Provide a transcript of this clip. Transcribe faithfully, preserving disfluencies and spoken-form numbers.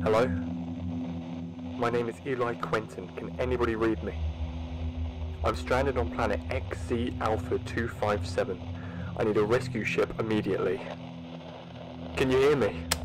Hello? My name is Eli Quentin. Can anybody read me? I'm stranded on planet X Z Alpha two five seven. I need a rescue ship immediately. Can you hear me?